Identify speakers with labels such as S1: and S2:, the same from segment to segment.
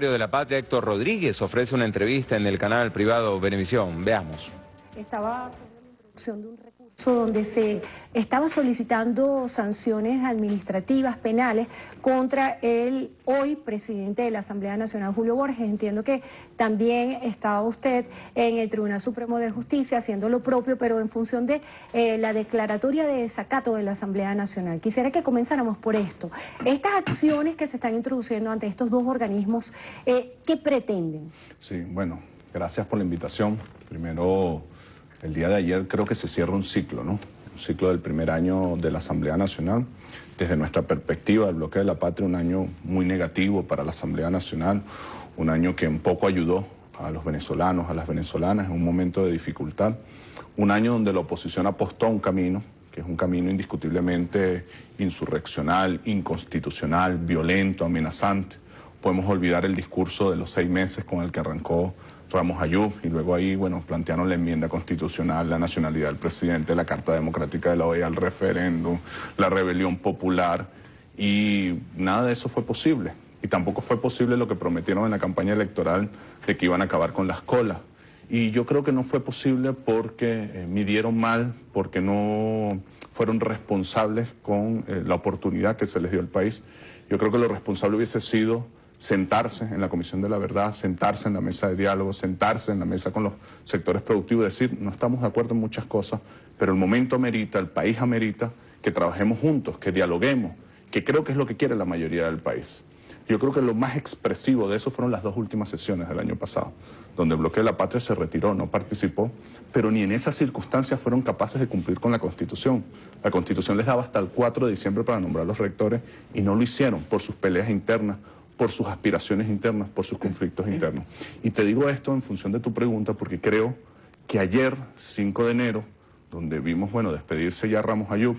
S1: De la Patria, Héctor Rodríguez, ofrece una entrevista en el canal privado Venevisión. Veamos.
S2: Estaba haciendo la introducción de un recurso donde se estaba solicitando sanciones administrativas, penales, contra el hoy presidente de la Asamblea Nacional, Julio Borges. Entiendo que también estaba usted en el Tribunal Supremo de Justicia haciendo lo propio, pero en función de la declaratoria de desacato de la Asamblea Nacional. Quisiera que comenzáramos por esto. Estas acciones que se están introduciendo ante estos dos organismos, ¿qué pretenden?
S3: Sí, bueno, gracias por la invitación. Primero, el día de ayer creo que se cierra un ciclo, ¿no? Un ciclo del primer año de la Asamblea Nacional. Desde nuestra perspectiva, el Bloque de la Patria, un año muy negativo para la Asamblea Nacional, un año que un poco ayudó a los venezolanos, a las venezolanas en un momento de dificultad, un año donde la oposición apostó a un camino, que es un camino indiscutiblemente insurreccional, inconstitucional, violento, amenazante. Podemos olvidar el discurso de los 6 meses con el que arrancó Ramos Ayub, y luego ahí, bueno, plantearon la enmienda constitucional, la nacionalidad del presidente, la Carta Democrática de la OEA, el referéndum, la rebelión popular, y nada de eso fue posible. Y tampoco fue posible lo que prometieron en la campaña electoral de que iban a acabar con las colas. Y yo creo que no fue posible porque midieron mal, porque no fueron responsables con la oportunidad que se les dio al país. Yo creo que lo responsable hubiese sido sentarse en la Comisión de la Verdad, sentarse en la mesa de diálogo, sentarse en la mesa con los sectores productivos y decir, no estamos de acuerdo en muchas cosas, pero el momento amerita, el país amerita que trabajemos juntos, que dialoguemos, que creo que es lo que quiere la mayoría del país. Yo creo que lo más expresivo de eso fueron las 2 últimas sesiones del año pasado, donde el Bloque de la Patria se retiró, no participó, pero ni en esas circunstancias fueron capaces de cumplir con la Constitución. La Constitución les daba hasta el 4 de diciembre para nombrar los rectores y no lo hicieron por sus peleas internas, por sus aspiraciones internas, por sus conflictos internos. Y te digo esto en función de tu pregunta porque creo que ayer, 5 de enero, donde vimos, bueno, despedirse ya Ramos Ayub,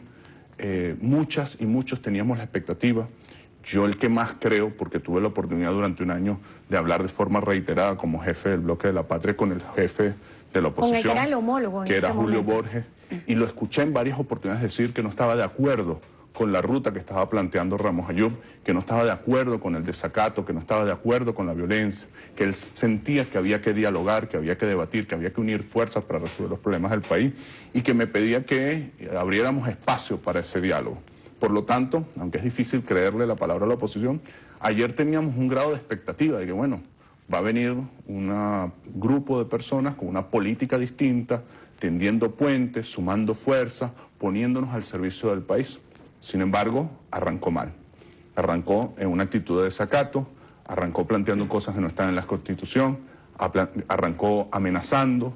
S3: muchas y muchos teníamos la expectativa. Yo el que más creo, porque tuve la oportunidad durante un año de hablar de forma reiterada como jefe del Bloque de la Patria con el jefe de la oposición,
S2: con el que era el homólogo
S3: que era Julio
S2: momento.
S3: Borges, y lo escuché en varias oportunidades decir que no estaba de acuerdo con la ruta que estaba planteando Ramos Ayub, que no estaba de acuerdo con el desacato, que no estaba de acuerdo con la violencia, que él sentía que había que dialogar, que había que debatir, que había que unir fuerzas para resolver los problemas del país y que me pedía que abriéramos espacio para ese diálogo. Por lo tanto, aunque es difícil creerle la palabra a la oposición, ayer teníamos un grado de expectativa de que, bueno, va a venir un grupo de personas con una política distinta, tendiendo puentes, sumando fuerzas, poniéndonos al servicio del país. Sin embargo, arrancó mal. Arrancó en una actitud de desacato, arrancó planteando cosas que no están en la Constitución, arrancó amenazando,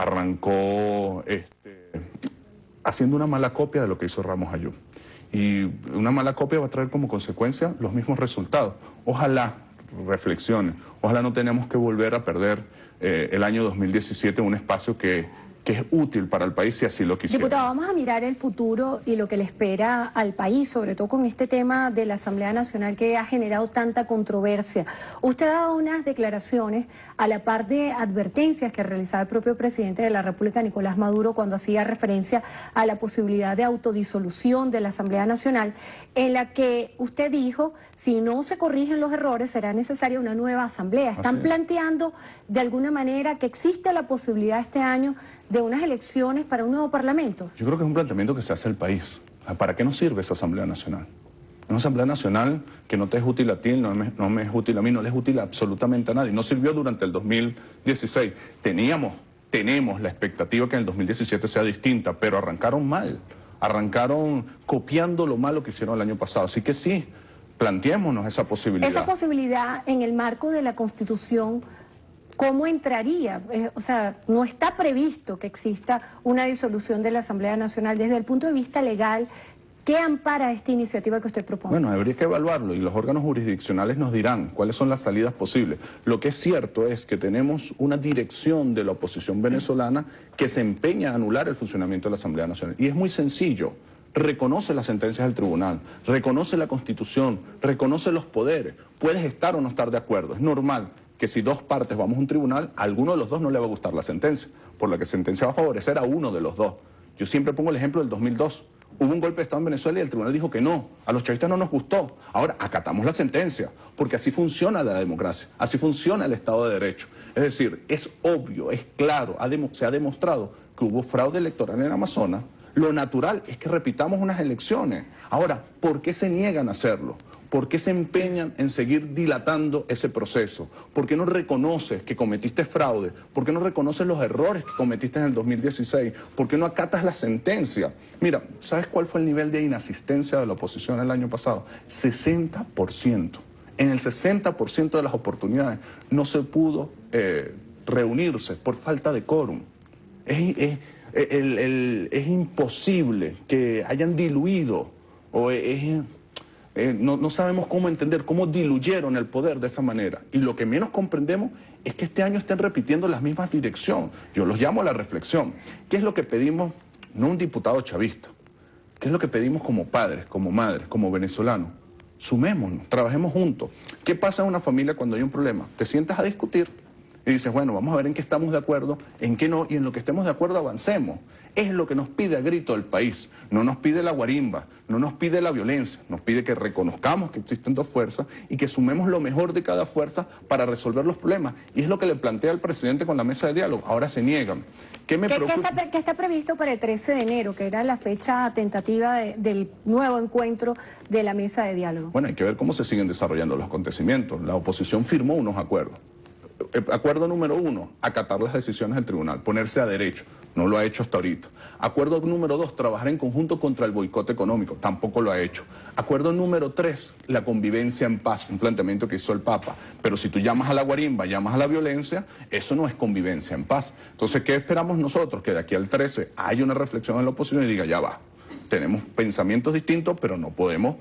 S3: arrancó haciendo una mala copia de lo que hizo Ramos Ayub. Y una mala copia va a traer como consecuencia los mismos resultados. Ojalá reflexionen, ojalá no tenemos que volver a perder el año 2017 en un espacio que es útil para el país si así lo quisiera.
S2: Diputado, vamos a mirar el futuro y lo que le espera al país, sobre todo con este tema de la Asamblea Nacional que ha generado tanta controversia. Usted ha dado unas declaraciones a la par de advertencias que realizaba el propio presidente de la República, Nicolás Maduro, cuando hacía referencia a la posibilidad de autodisolución de la Asamblea Nacional, en la que usted dijo, si no se corrigen los errores, será necesaria una nueva asamblea. ¿Están planteando de alguna manera que existe la posibilidad este año de unas elecciones para un nuevo parlamento?
S3: Yo creo que es un planteamiento que se hace al país. ¿Para qué nos sirve esa Asamblea Nacional? Una Asamblea Nacional que no te es útil a ti, no me es útil a mí, no le es útil absolutamente a nadie. No sirvió durante el 2016. Tenemos la expectativa que en el 2017 sea distinta, pero arrancaron mal. Arrancaron copiando lo malo que hicieron el año pasado. Así que sí, planteémonos esa posibilidad.
S2: Esa posibilidad en el marco de la Constitución, ¿cómo entraría? O sea, no está previsto que exista una disolución de la Asamblea Nacional. Desde el punto de vista legal, ¿qué ampara esta iniciativa que usted propone?
S3: Bueno, habría que evaluarlo y los órganos jurisdiccionales nos dirán cuáles son las salidas posibles. Lo que es cierto es que tenemos una dirección de la oposición venezolana que se empeña a anular el funcionamiento de la Asamblea Nacional. Y es muy sencillo. Reconoce las sentencias del tribunal, reconoce la Constitución, reconoce los poderes. Puedes estar o no estar de acuerdo. Es normal que si 2 partes vamos a un tribunal, a alguno de los 2 no le va a gustar la sentencia, por la que sentencia va a favorecer a uno de los 2. Yo siempre pongo el ejemplo del 2002. Hubo un golpe de Estado en Venezuela y el tribunal dijo que no. A los chavistas no nos gustó. Ahora, acatamos la sentencia, porque así funciona la democracia, así funciona el Estado de Derecho. Es decir, es obvio, es claro, se ha demostrado que hubo fraude electoral en Amazonas. Lo natural es que repitamos unas elecciones. Ahora, ¿por qué se niegan a hacerlo? ¿Por qué se empeñan en seguir dilatando ese proceso? ¿Por qué no reconoces que cometiste fraude? ¿Por qué no reconoces los errores que cometiste en el 2016? ¿Por qué no acatas la sentencia? Mira, ¿sabes cuál fue el nivel de inasistencia de la oposición el año pasado? 60%. En el 60% de las oportunidades no se pudo reunirse por falta de quórum. Es imposible que hayan diluido o no sabemos cómo entender cómo diluyeron el poder de esa manera. Y lo que menos comprendemos es que este año estén repitiendo las mismas direcciones. Yo los llamo a la reflexión. ¿Qué es lo que pedimos? No un diputado chavista. ¿Qué es lo que pedimos como padres, como madres, como venezolanos? Sumémonos, trabajemos juntos. ¿Qué pasa en una familia cuando hay un problema? Te sientas a discutir y dices, bueno, vamos a ver en qué estamos de acuerdo, en qué no, y en lo que estemos de acuerdo avancemos. Es lo que nos pide a grito el país. No nos pide la guarimba, no nos pide la violencia, nos pide que reconozcamos que existen dos fuerzas y que sumemos lo mejor de cada fuerza para resolver los problemas. Y es lo que le plantea el presidente con la mesa de diálogo. Ahora se niegan. ¿Qué
S2: está previsto para el 13 de enero, que era la fecha tentativa del nuevo encuentro de la mesa de diálogo?
S3: Bueno, hay que ver cómo se siguen desarrollando los acontecimientos. La oposición firmó unos acuerdos. Acuerdo número 1, acatar las decisiones del tribunal, ponerse a derecho. No lo ha hecho hasta ahorita. Acuerdo número 2, trabajar en conjunto contra el boicot económico. Tampoco lo ha hecho. Acuerdo número 3, la convivencia en paz, un planteamiento que hizo el Papa. Pero si tú llamas a la guarimba, llamas a la violencia, eso no es convivencia en paz. Entonces, ¿qué esperamos nosotros? Que de aquí al 13 haya una reflexión en la oposición y diga, ya va. Tenemos pensamientos distintos, pero no podemos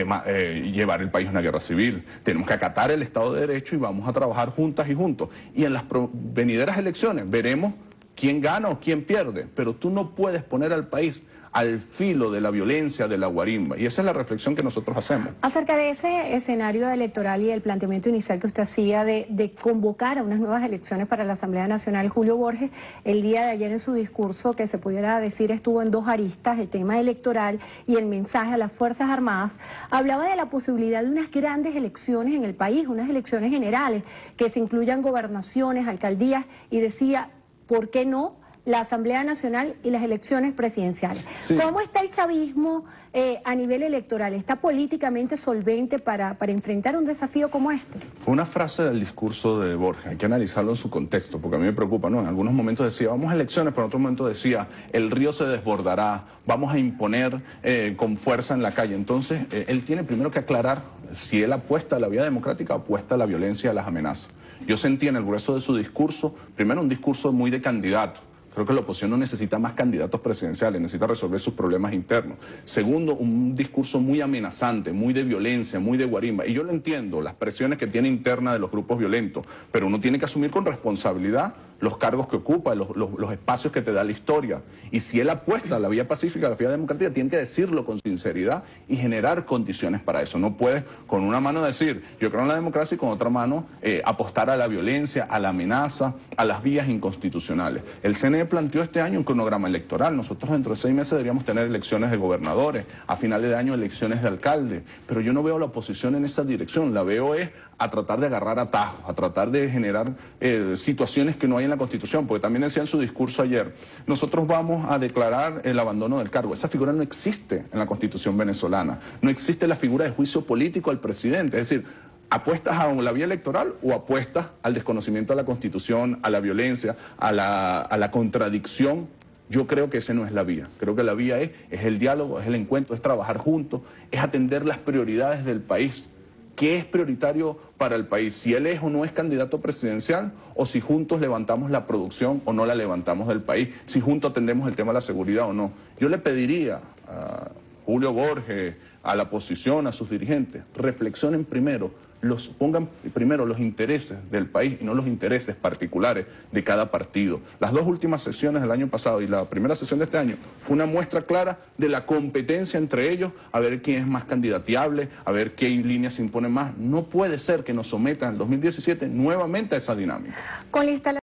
S3: llevar el país a una guerra civil. Tenemos que acatar el Estado de Derecho y vamos a trabajar juntas y juntos. Y en las venideras elecciones veremos quién gana o quién pierde, pero tú no puedes poner al país al filo de la violencia, de la guarimba. Y esa es la reflexión que nosotros hacemos.
S2: Acerca de ese escenario electoral y el planteamiento inicial que usted hacía de convocar a unas nuevas elecciones para la Asamblea Nacional, Julio Borges, el día de ayer en su discurso, que se pudiera decir estuvo en dos aristas, el tema electoral y el mensaje a las Fuerzas Armadas, hablaba de la posibilidad de unas grandes elecciones en el país, unas elecciones generales, que se incluyan gobernaciones, alcaldías, y decía, ¿por qué no la Asamblea Nacional y las elecciones presidenciales? Sí. ¿Cómo está el chavismo a nivel electoral? ¿Está políticamente solvente para enfrentar un desafío como este?
S3: Fue una frase del discurso de Borges, hay que analizarlo en su contexto, porque a mí me preocupa, ¿no? En algunos momentos decía, vamos a elecciones, pero en otros momentos decía, el río se desbordará, vamos a imponer con fuerza en la calle. Entonces, él tiene primero que aclarar si él apuesta a la vía democrática o apuesta a la violencia y a las amenazas. Yo sentí en el grueso de su discurso, primero un discurso muy de candidato. Creo que la oposición no necesita más candidatos presidenciales, necesita resolver sus problemas internos. Segundo, un discurso muy amenazante, muy de violencia, muy de guarimba. Y yo lo entiendo, las presiones que tiene interna de los grupos violentos, pero uno tiene que asumir con responsabilidad los cargos que ocupa, los espacios que te da la historia. Y si él apuesta a la vía pacífica, a la vía democrática, tiene que decirlo con sinceridad y generar condiciones para eso. No puedes con una mano decir, yo creo en la democracia, y con otra mano apostar a la violencia, a la amenaza, a las vías inconstitucionales. El CNE planteó este año un cronograma electoral. Nosotros dentro de 6 meses deberíamos tener elecciones de gobernadores, a finales de año elecciones de alcalde. Pero yo no veo a la oposición en esa dirección. La veo es a tratar de agarrar atajos, a tratar de generar situaciones que no hay en la Constitución, porque también decía en su discurso ayer, nosotros vamos a declarar el abandono del cargo. Esa figura no existe en la Constitución venezolana. No existe la figura de juicio político al presidente. Es decir, ¿apuestas a la vía electoral o apuestas al desconocimiento de la Constitución, a la violencia, a la contradicción? Yo creo que esa no es la vía. Creo que la vía es el diálogo, es el encuentro, es trabajar juntos, es atender las prioridades del país. ¿Qué es prioritario para el país? Si él es o no es candidato presidencial, o si juntos levantamos la producción o no la levantamos del país, si juntos atendemos el tema de la seguridad o no. Yo le pediría a Julio Borges, a la oposición, a sus dirigentes, reflexionen primero, pongan primero los intereses del país y no los intereses particulares de cada partido. Las dos últimas sesiones del año pasado y la primera sesión de este año fue una muestra clara de la competencia entre ellos, a ver quién es más candidateable, a ver qué líneas se imponen más. No puede ser que nos sometan en el 2017 nuevamente a esa dinámica.
S2: Con la